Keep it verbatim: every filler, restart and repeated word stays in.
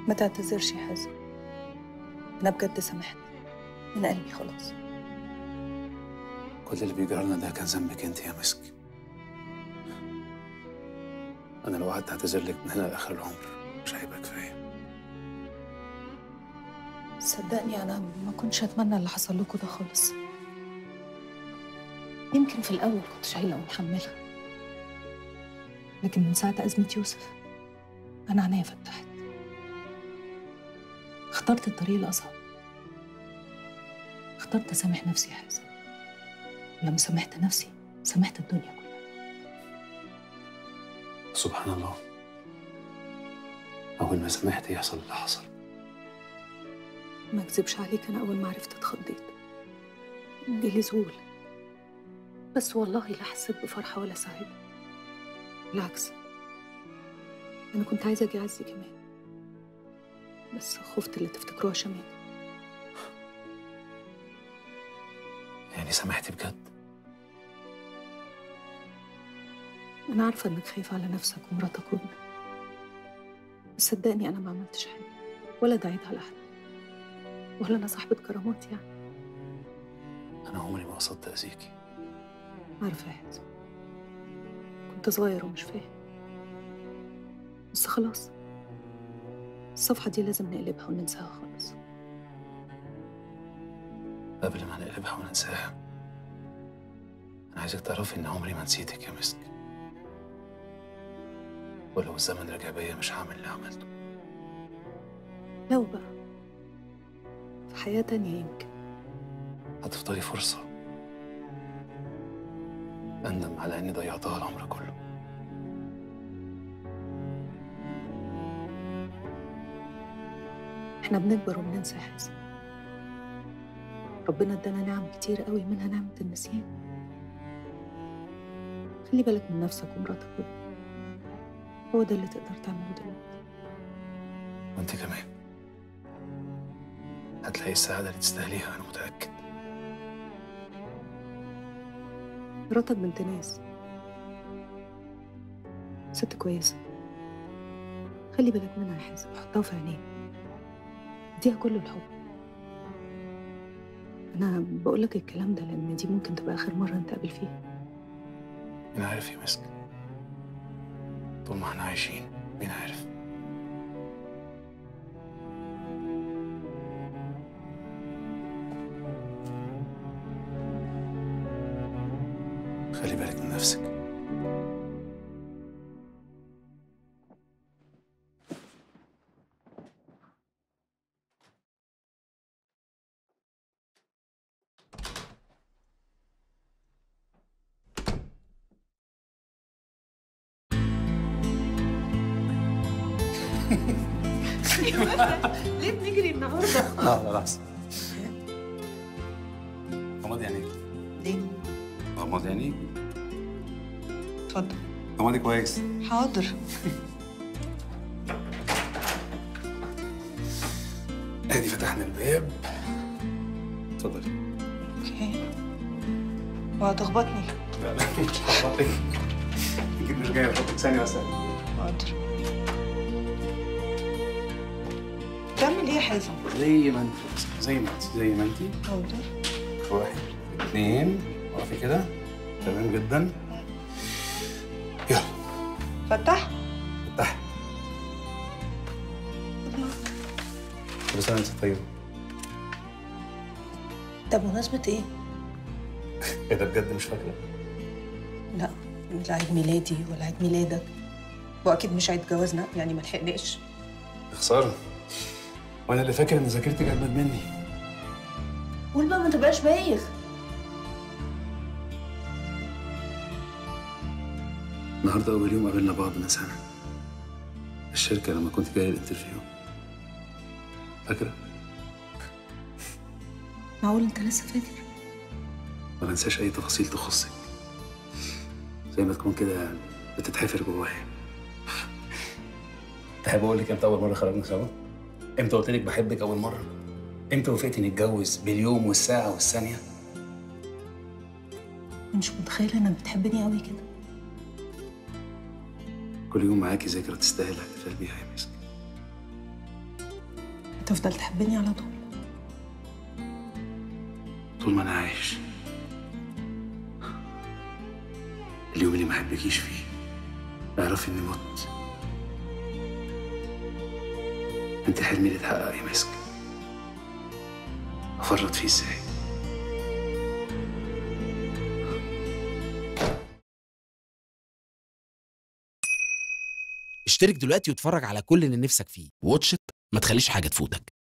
ما تعتذرش يا حازم، أنا بجد سامحت من قلبي خلاص. كل اللي بيجرى لنا ده كان ذنبك انت يا مسك. انا لو قعدت اعتذر لك من هنا لاخر العمر مش هيبقى كفايه. صدقني أنا ما كنتش أتمنى اللي حصل لكم ده خالص. يمكن في الأول كنت شايلة ومحملة، لكن من ساعة أزمة يوسف أنا عينيا فتحت. اخترت الطريق الأصعب، اخترت أسامح نفسي يا حازم. ولما سامحت نفسي سامحت الدنيا كلها. سبحان الله، أول ما سمحت يحصل اللي حصل. ما أكذبش عليك، أنا أول ما عرفت اتخضيت، جالي ذهول، بس والله لا حسيت بفرحة ولا سعادة، بالعكس أنا كنت عايزة أجي أعزي كمان، بس خفت اللي تفتكروها شمال. يعني سمحتي بجد؟ أنا عارفة إنك خايف على نفسك ومراتك وابنك، بس صدقني أنا ما عملتش حاجة ولا دعيت على حد، ولا أنا صاحبة كرامات يعني. أنا عمري ما قصدت أذيكي. عارفة يا حازم، كنت صغير ومش فاهم، بس خلاص الصفحة دي لازم نقلبها وننساها خالص. قبل ما نقلبها وننساها، أنا عايزك تعرفي إن عمري ما نسيتك يا مسك، ولو الزمن رجع بيا مش هعمل اللي عملته. لو بقى في حياة تانية يمكن هتفضلي فرصة أندم على إني ضيعتها العمر كله. احنا بنكبر وبننسى يا حازم. ربنا ادانا نعم كتير قوي، منها نعمة النسيان. خلي بالك من نفسك ومراتك وابنك، هو ده اللي تقدر تعمله دلوقتي. وانت كمان هتلاقي السعادة اللي تستاهليها، أنا متأكد. مراتك بنت ناس، ست كويسة، خلي بالك منها يا حازم، حطها في عينيك، اديها كل الحب. أنا بقولك الكلام ده لأن دي ممكن تبقى آخر مرة نتقابل فيها. مين عارف يا مسك؟ طول ما احنا عايشين مين عارف؟ خلي بالك من نفسك. ليه بنجري النهارده؟ لا لا لحظة. غمضي عينيك. ليه؟ غمضي عينيك. اتفضل. غمضي كويس. حاضر. ادي فتحنا الباب. اتفضلي. اوكي. وهتخبطني؟ لا لا مش هخبطك. اكيد مش جاي اخبطك ثانية بس. حاضر. بتعمل ايه يا حازم؟ زي ما انت زي ما انت زي ما انت. حاضر. واحد اثنين وقفي كده. تمام جدا. يلا. فتح. فتح. كل سنة وانت طيبة. ده بمناسبة ايه؟ ايه ده بجد مش فاكرة؟ لا، لا عيد ميلادي ولا عيد ميلادك، واكيد مش عيد جوازنا، يعني ما لحقناش. خسارة. وانا اللي فاكر ان ذاكرتك اجمد مني. قول بقى ما تبقاش بايخ. النهارده اول يوم قابلنا بعض من سنة. الشركة لما كنت جاي الانترفيو. فاكرة؟ معقول انت لسه فاكر؟ ما بنساش اي تفاصيل تخصك. زي ما تكون كده بتتحفر جوايا. تحب اقول لك امتى اول مرة خرجنا سوا؟ امتى قلت لك بحبك اول مرة؟ امتى وافقتي نتجوز باليوم والساعة والثانية؟ مش متخيلة انك بتحبني قوي كده. كل يوم معاكي ذكرى تستاهل الاحتفال بيها يا مسك. تفضل تحبني على طول؟ طول ما انا عايش. اليوم اللي ما احبكيش فيه اعرفي اني مت. انت حلمي اللي اتحقق يا مسك، افرط فيه ازاي؟ اشترك دلوقتي واتفرج على كل اللي نفسك فيه. واتش إت، ما تخليش حاجة تفوتك.